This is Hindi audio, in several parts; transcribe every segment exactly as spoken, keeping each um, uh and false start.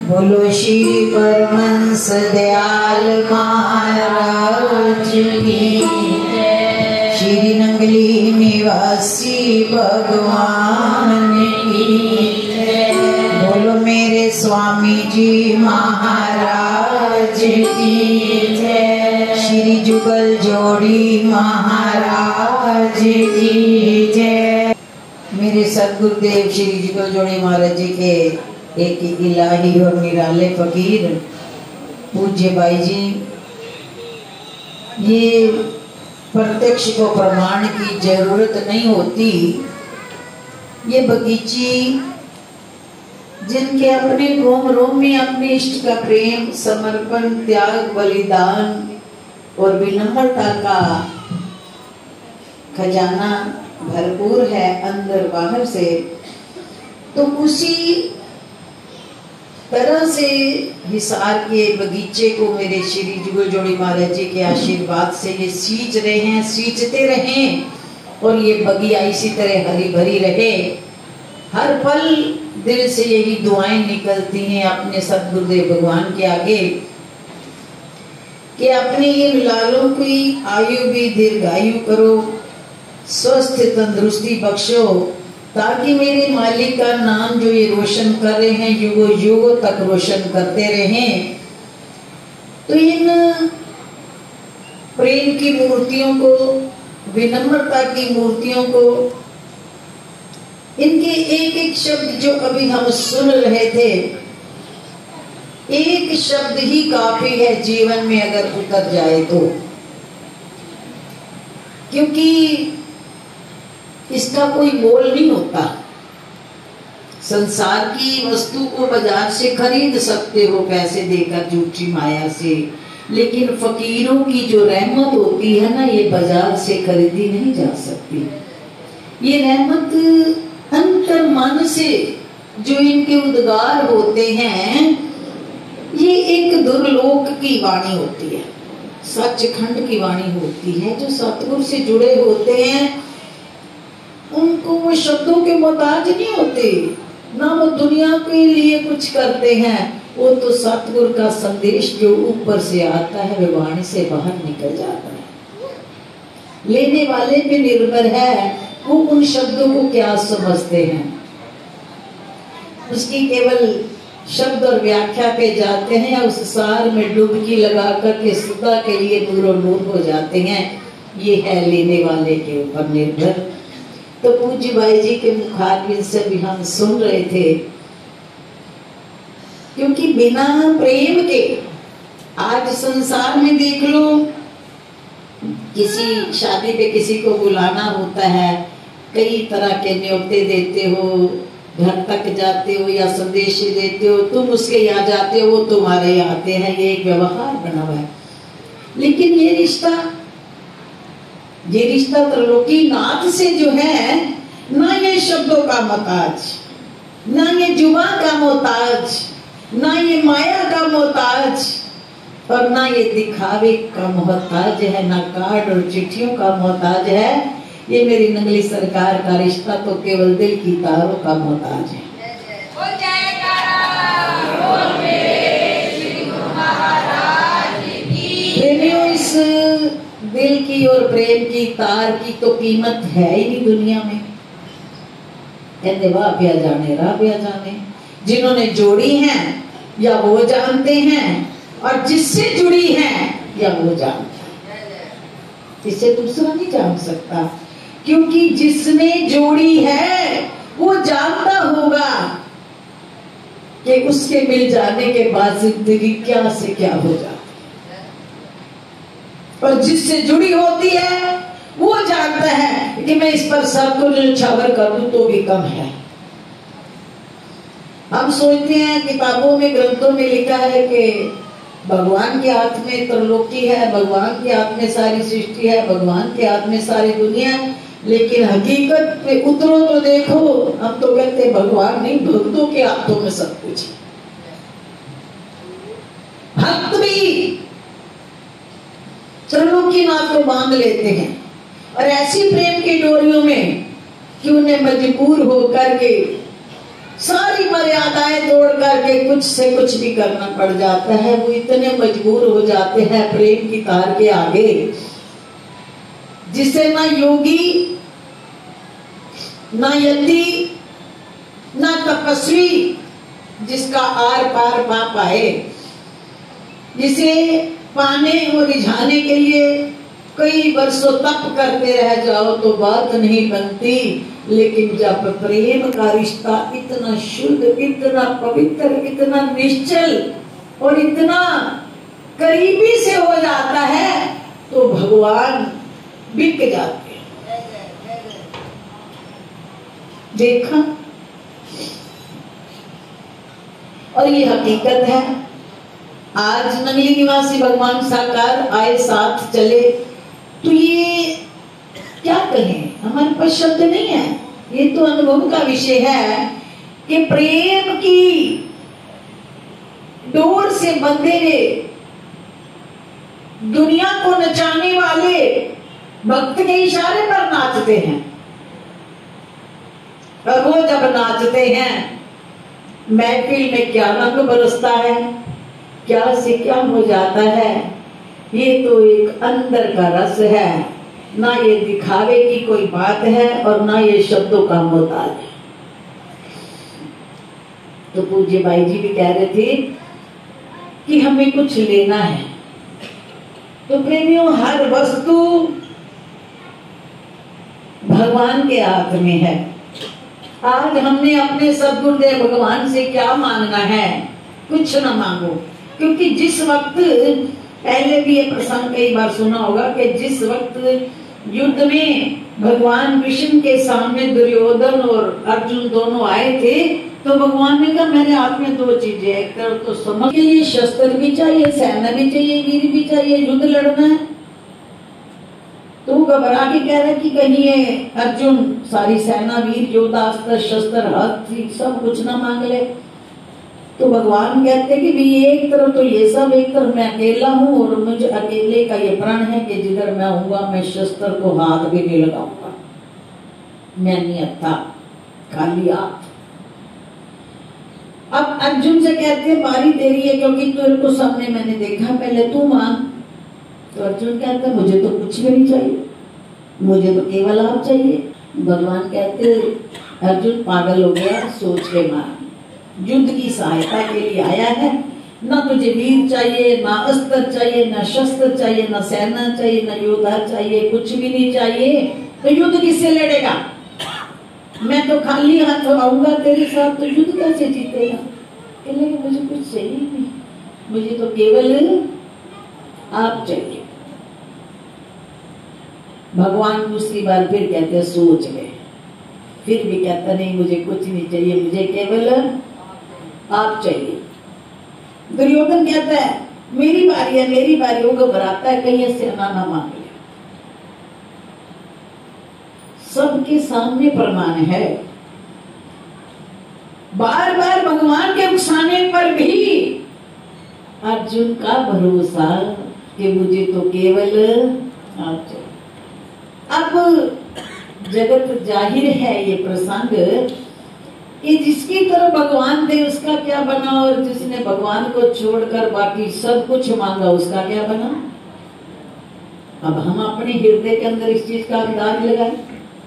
बोलो श्री परमहंस दयाल महाराज की, श्री नंगली निवासी भगवान की। बोलो मेरे स्वामी जी महाराज की, श्री जुगल जोड़ी महाराज की जय। मेरे सदगुरुदेव श्री जुगल जोड़ी महाराज जी के एक इलाही और निराले फकीर पूज्य भाई जी, ये प्रत्यक्ष को प्रमाण की जरूरत नहीं होती। ये बगीची जिनके अपने रोम रोम में अपने इष्ट का प्रेम, समर्पण, त्याग, बलिदान और विनम्रता का खजाना भरपूर है अंदर बाहर से, तो उसी तरह से हिसार के बगीचे को मेरे श्री जुगल जोड़ी महाराज जी के आशीर्वाद से ये सींच रहे हैं, सींचते रहें और ये बगिया इसी तरह हरी भरी रहे। हर पल दिल से यही दुआएं निकलती हैं अपने सतगुरुदेव भगवान के आगे कि अपने इन लालों की आयु भी दीर्घायु करो, स्वस्थ तंदुरुस्ती बख्शो, ताकि मेरे मालिक का नाम जो ये रोशन कर रहे हैं युगों युगों तक रोशन करते रहें। तो इन प्रेम की मूर्तियों को, विनम्रता की मूर्तियों को, इनके एक एक शब्द जो अभी हम सुन रहे थे, एक शब्द ही काफी है जीवन में अगर उतर जाए तो, क्योंकि इसका कोई मोल नहीं होता। संसार की वस्तु को बाजार से खरीद सकते हो पैसे देकर झूठी माया से, लेकिन फकीरों की जो रहमत होती है ना, ये बाजार से खरीदी नहीं जा सकती। ये रहमत अंतर मन से जो इनके उद्गार होते हैं, ये एक दुर्लोक की वाणी होती है, सचखंड की वाणी होती है। जो सतगुरु से जुड़े होते हैं उनको वो शब्दों के मोहताज नहीं होते, ना वो दुनिया के लिए कुछ करते हैं। वो तो सतगुरु का संदेश जो ऊपर से आता है वे वाणी से बाहर निकल जाता है। लेने वाले पे निर्भर है वो उन शब्दों को क्या समझते हैं। उसकी केवल शब्द और व्याख्या पे जाते हैं या उस सार में डुबकी लगा करके सदा के लिए दूर और दूर हो जाते हैं। ये है लेने वाले के ऊपर निर्भर। तो पूज्य भाई जी के मुखारबिन से भी हम सुन रहे थे, क्योंकि बिना प्रेम के आज संसार में देख लो, किसी शादी पे किसी को बुलाना होता है, कई तरह के न्योते देते हो, घर तक जाते हो या संदेश देते हो, तुम उसके यहाँ जाते हो वो तुम्हारे यहाँ आते हैं, ये एक व्यवहार बना हुआ है। लेकिन ये रिश्ता ये रिश्ता त्रिलोकी नाथ से जो है, ना ये शब्दों का मोहताज, ना ये जुबा का मोहताज, ना ये माया का मोहताज, और ना ये दिखावे का मोहताज है, ना कार्ड और चिट्ठियों का मोहताज है। ये मेरी नंगली सरकार का रिश्ता तो केवल दिल की तारों का मोहताज है। प्रेमियों, इस दिल की और प्रेम की तार की तो कीमत है ही नहीं दुनिया में। कहते वाह प्या जाने रा प्या जाने, जिन्होंने जोड़ी हैं या वो जानते हैं, और जिससे जुड़ी हैं या वो जानते हैं, इसे दूसरा नहीं जान सकता। क्योंकि जिसने जोड़ी है वो जानता होगा कि उसके मिल जाने के बाद जिंदगी क्या से क्या हो जाती, और जिससे जुड़ी होती है वो जानता है कि मैं इस पर सब कुछ न्यौछावर करूं तो भी कम है। हम सोचते हैं किताबों में, ग्रंथों में लिखा है कि भगवान के हाथ में त्रिलोकी है, भगवान के हाथ में सारी सृष्टि है, भगवान के हाथ में सारी दुनिया है, लेकिन हकीकत पे उतरो तो देखो, हम तो कहते हैं भगवान नहीं, भक्तों के हाथों में सब कुछ है। भक्त भी त्रिलोकी नाथ को बांध लेते हैं, और ऐसी प्रेम की डोरियों में कि उन्हें मजबूर होकर के सारी मर्यादाएं तोड़ करके कुछ से कुछ भी करना पड़ जाता है। वो इतने मजबूर हो जाते हैं प्रेम की तार के आगे, जिसे ना योगी, ना यति, ना तपस्वी जिसका आर पार पा पाए, जिसे पाने और रिझाने के लिए कई वर्षों तप करते रह जाओ तो बात नहीं बनती। लेकिन जब प्रेम का रिश्ता इतना शुद्ध, इतना पवित्र, इतना निश्चल और इतना करीबी से हो जाता है तो भगवान बिक जाते हैं। देखा, और ये हकीकत है। आज नगली निवासी भगवान साकार आए, साथ चले, तो ये क्या कहें, हमारे पास शब्द नहीं है। ये तो अनुभव का विषय है कि प्रेम की डोर से बंधे दुनिया को नचाने वाले भक्त के इशारे पर नाचते हैं। और वो जब नाचते हैं महफिल में क्या रंग बरसता है, क्या से क्या हो जाता है। ये तो एक अंदर का रस है, ना ये दिखावे की कोई बात है और ना ये शब्दों का मोहताज है। तो पूज्य भाई जी भी कह रहे थे कि हमें कुछ लेना है। तो प्रेमियों, हर वस्तु भगवान के हाथ में है। आज हमने अपने सद्गुरुदेव भगवान से क्या मांगना है? कुछ ना मांगो, क्योंकि जिस वक्त, पहले भी ये प्रसंग कई बार सुना होगा कि जिस वक्त युद्ध में भगवान कृष्ण के सामने दुर्योधन और अर्जुन दोनों आए थे, तो भगवान ने कहा मेरे हाथ में दो चीजें, एक तरफ तो समझ के लिए शस्त्र भी चाहिए, सेना भी चाहिए, वीर भी चाहिए, युद्ध लड़ना है। तो वो घबरा के कह रहा कि कहीं ये अर्जुन सारी सेना, वीर, योद्धा, अस्त्र शस्त्र, हाथी सब कुछ ना मांग ले। तो भगवान कहते कि भी एक तरफ तो ये सब, एक तरफ मैं अकेला हूँ और मुझे अकेले का ये प्रण है कि जिधर मैं हूँगा मैं शस्त्र को हाथ भी नहीं लगाऊंगा, मैं नहीं आता, खाली हाथ। अब अर्जुन से कहते हैं बारी तेरी है, क्योंकि तेरे को सामने मैंने देखा, पहले तू मांग। तो अर्जुन कहता है मुझे तो कुछ भी नहीं चाहिए, मुझे तो केवल आप चाहिए। भगवान कहते अर्जुन पागल हो गया, सोच के मार, युद्ध की सहायता के लिए आया है, ना तुझे वीर चाहिए, ना अस्त्र चाहिए, ना शस्त्र चाहिए, ना सेना चाहिए, ना योद्धा चाहिए, कुछ भी नहीं चाहिए। तो युद्ध किससे लड़ेगा? मैं तो खाली हाथ आऊंगा तेरे साथ, तो युद्ध कैसे जीतेगा? कहने मुझे कुछ चाहिए नहीं, मुझे तो केवल आप चाहिए। भगवान दूसरी बार फिर कहते सोच ले, फिर भी कहता नहीं मुझे कुछ नहीं चाहिए, मुझे केवल आप चाहिए। दुर्योधन कहता है मेरी बारी है, मेरी बारी हो, घबराता है कहीं सेना ना मांग ले। सबके सामने प्रमाण है, बार बार भगवान के उकसाने पर भी अर्जुन का भरोसा कि मुझे तो केवल आप चाहिए। अब जगत जाहिर है ये प्रसंग कि जिसकी तरफ भगवान थे उसका क्या बना, और जिसने भगवान को छोड़कर बाकी सब कुछ मांगा उसका क्या बना। अब हम अपने हृदय के अंदर इस चीज का अंदाज लगाए।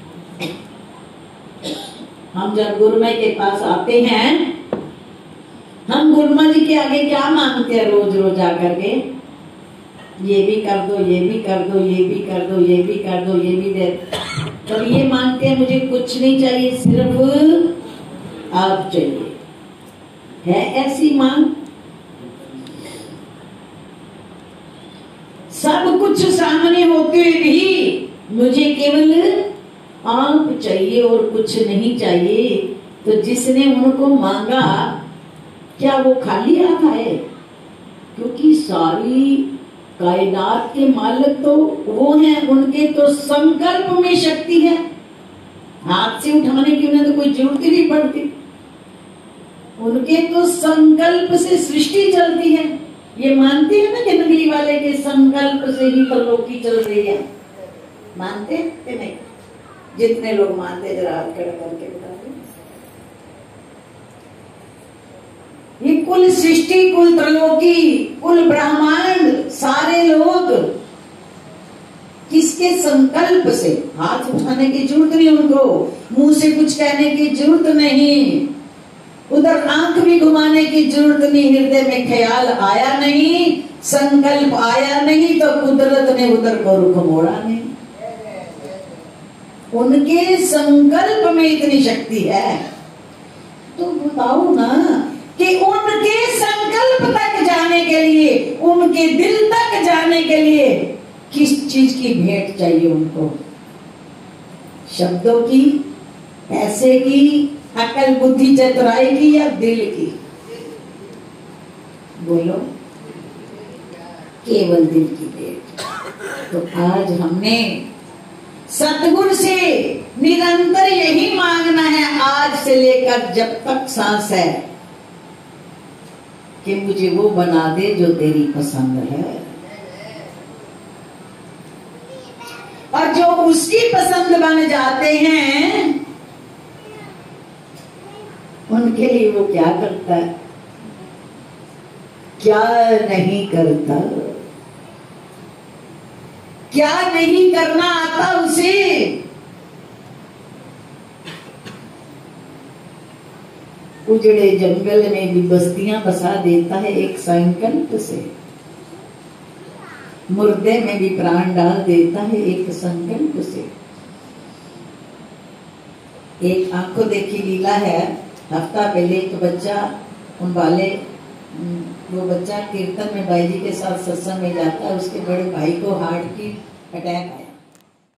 हम जब गुरुमय के पास आते हैं, हम गुरुमा जी के आगे क्या मांगते हैं? रोज रोज आकर के ये भी कर दो, ये भी कर दो, ये भी कर दो, ये भी कर दो, ये भी दे। तब ये मांगते हैं मुझे कुछ नहीं चाहिए, सिर्फ आप चाहिए। है ऐसी मांग? सब कुछ सामने होते हुए भी मुझे केवल आप चाहिए और कुछ नहीं चाहिए। तो जिसने उनको मांगा क्या वो खाली हाथ आए? क्योंकि सारी कायनात के मालिक तो वो हैं, उनके तो संकल्प में शक्ति है। हाथ से उठाने की उन्हें तो कोई जरूरत ही नहीं पड़ती, उनके तो संकल्प से सृष्टि चलती है। ये मानते हैं ना कि नगरी वाले के संकल्प से ही परलोकी चल रही है? मानते हैं कि नहीं? जितने लोग मानते जरा हाथ खड़ा करके बता दें। ये कुल सृष्टि, कुल त्रिलोकी, कुल ब्रह्मांड, सारे लोग किसके संकल्प से? हाथ उठाने की जरूरत नहीं उनको, मुंह से कुछ कहने की जरूरत नहीं, उधर आंख भी घुमाने की जरूरत नहीं, हृदय में ख्याल आया नहीं, संकल्प आया नहीं, तो कुदरत ने उधर को रुख मोड़ा नहीं। उनके संकल्प में इतनी शक्ति है। तो बताओ ना कि उनके संकल्प तक जाने के लिए, उनके दिल तक जाने के लिए किस चीज की भेंट चाहिए उनको? शब्दों की, पैसे की, अकल बुद्धि चतुराई की, या दिल की? बोलो। केवल दिल की भेंट। तो आज हमने सतगुरु से निरंतर यही मांगना है, आज से लेकर जब तक सांस है, कि मुझे वो बना दे जो तेरी पसंद है, और जो उसकी पसंद बन जाते हैं उनके लिए वो क्या करता है, क्या नहीं करता, क्या नहीं करना आता उसे? उजड़े जंगल में भी बस्तियां बसा देता है एक संकल्प से, मुर्दे में भी प्राण डाल देता है एक संकल्प से। एक आंखों देखी लीला है, हफ्ता पहले एक बच्चा उन वाले वो बच्चा कीर्तन में भाई जी के साथ सत्संग में जाता है, उसके बड़े भाई को हार्ट की अटैक आया।